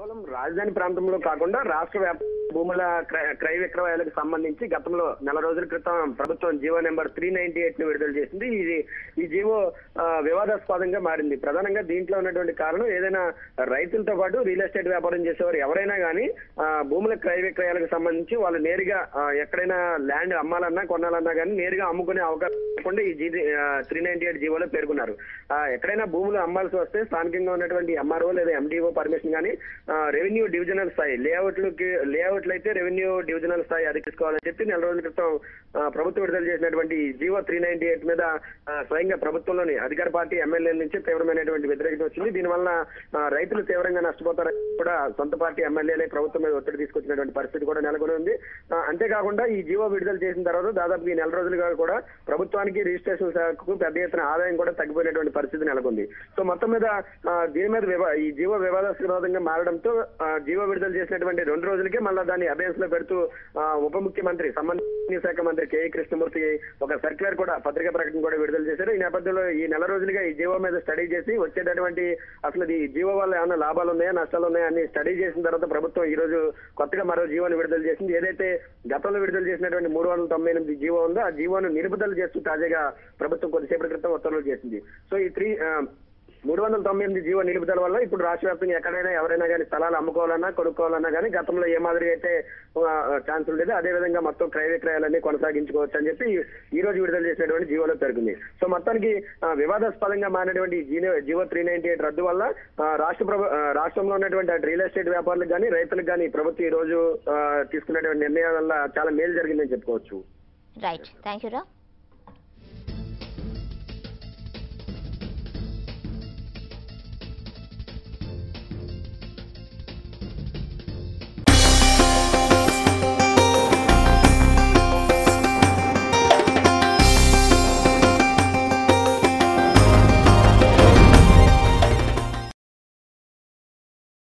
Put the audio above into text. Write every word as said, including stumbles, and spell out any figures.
కేవలం రాజధాని ప్రాంతంలో కాకుండా రాష్ట్ర వ్యాప్త భూముల క్రయ విక్రయాలకు సంబంధించి గతంలో నెల రోజుల క్రితం ప్రభుత్వం GO number three ninety eight ని విడుదల చేసింది. ఇది ఈ జీవో వివాదాస్పదంగా మారింది. ప్రధానంగా దీంట్లో ఉన్నటువంటి కారణం ఏదైనా రైతులతో పాటు రియల్ ఎస్టేట్ వ్యాపారం చేసేవారు ఎవరైనా కానీ భూముల క్రయ విక్రయాలకు సంబంధించి వాళ్ళు నేరుగా ఎక్కడైనా ల్యాండ్ అమ్మాలన్నా కొనాలన్నా కానీ నేరుగా అమ్ముకునే అవకాశం లేకుండా ఈ జీ త్రీ నైన్టీ ఎయిట్ జీవోలో పేర్కొన్నారు. ఎక్కడైనా భూములు అమ్మాల్సి వస్తే స్థానికంగా ఉన్నటువంటి ఎంఆర్ఓ లేదా ఎండిఓ పర్మిషన్ కానీ రెవెన్యూ డివిజనల్ స్థాయి లేఅవుట్లకి లేఅవుట్లు అయితే రెవెన్యూ డివిజనల్ స్థాయి అధికారులని చెప్పి నెల రోజుల క్రితం ప్రభుత్వం విడుదల చేసినటువంటి జీవో త్రీ నైన్టీ ఎయిట్ మీద స్వయంగా ప్రభుత్వంలోని అధికార పార్టీ ఎమ్మెల్యేల నుంచి తీవ్రమైనటువంటి వ్యతిరేకత వచ్చింది. దీనివల్ల రైతులు తీవ్రంగా నష్టపోతారని కూడా సొంత పార్టీ ఎమ్మెల్యేలే ప్రభుత్వం మీద ఒత్తిడి తీసుకొచ్చినటువంటి పరిస్థితి కూడా నెలకొని ఉంది. అంతేకాకుండా ఈ జీవో విడుదల చేసిన తర్వాత దాదాపు ఈ నెల రోజులుగా కూడా ప్రభుత్వానికి రిజిస్ట్రేషన్ శాఖకు పెద్ద ఎత్తున ఆదాయం కూడా తగ్గిపోయినటువంటి పరిస్థితి నెలకొంది. సో మొత్తం మీద దీని మీద ఈ జీవో వివాదాస్పదంగా మారడంతో జీవో విడుదల చేసినటువంటి రెండు రోజులకే మళ్ళీ దాన్ని అభ్యాస్ లో పెడుతూ ఉప ముఖ్యమంత్రి సంబంధిత శాఖ మంత్రి కేఈ కృష్ణమూర్తి ఒక సర్క్యులర్ కూడా పత్రికా ప్రకటన కూడా విడుదల చేశారు. ఈ నేపథ్యంలో ఈ నెల రోజులుగా ఈ జీవో మీద స్టడీ చేసి వచ్చేటటువంటి అసలు ఈ జీవో వల్ల ఏమైనా లాభాలు ఉన్నాయా నష్టాలు ఉన్నాయా అని స్టడీ చేసిన తర్వాత ప్రభుత్వం ఈ రోజు కొత్తగా మరో జీవోని విడుదల చేసింది. ఏదైతే గతంలో విడుదల చేసినటువంటి మూడు వందల తొంభై ఎనిమిది జీవో ఉందో ఆ జీవోను నిలుపుదల చేస్తూ తాజాగా ప్రభుత్వం కొద్దిసేపటి క్రితం ఉత్తర్వులు చేసింది. సో ఈ త్రీ మూడు వందల తొంభై ఎనిమిది జీవో నిలుపుదల వల్ల ఇప్పుడు రాష్ట్ర వ్యాప్తంగా ఎక్కడైనా ఎవరైనా కానీ స్థలాలు అమ్ముకోవాలన్నా కొనుక్కోవాలన్నా కానీ గతంలో ఏ మాదిరిగా అయితే ఛాన్స్ ఉండేది అదే విధంగా మొత్తం క్రయ విక్రయాలన్నీ కొనసాగించుకోవచ్చు అని చెప్పి ఈ రోజు విడుదల చేసినటువంటి జీవోలో పేర్కొంది. సో మొత్తానికి వివాదాస్పదంగా మారినటువంటి జీవో త్రీ నైన్టీ ఎయిట్ రద్దు వల్ల రాష్ట్ర ప్రభు రాష్ట్రంలో ఉన్నటువంటి రియల్ ఎస్టేట్ వ్యాపారులకు కానీ రైతులకు కానీ ప్రభుత్వం ఈ రోజు తీసుకున్నటువంటి నిర్ణయాల వల్ల చాలా మేలు జరిగిందని చెప్పుకోవచ్చు. రైట్, థ్యాంక్ యూ రా.